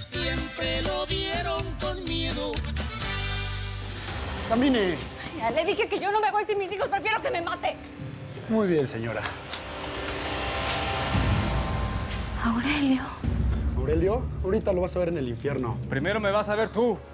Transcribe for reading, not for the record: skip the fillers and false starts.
siempre lo vieron con miedo. Camine. Ya le dije que yo no me voy sin mis hijos, prefiero que me mate. Muy bien, señora. Aurelio. Aurelio, ahorita lo vas a ver en el infierno. Primero me vas a ver tú.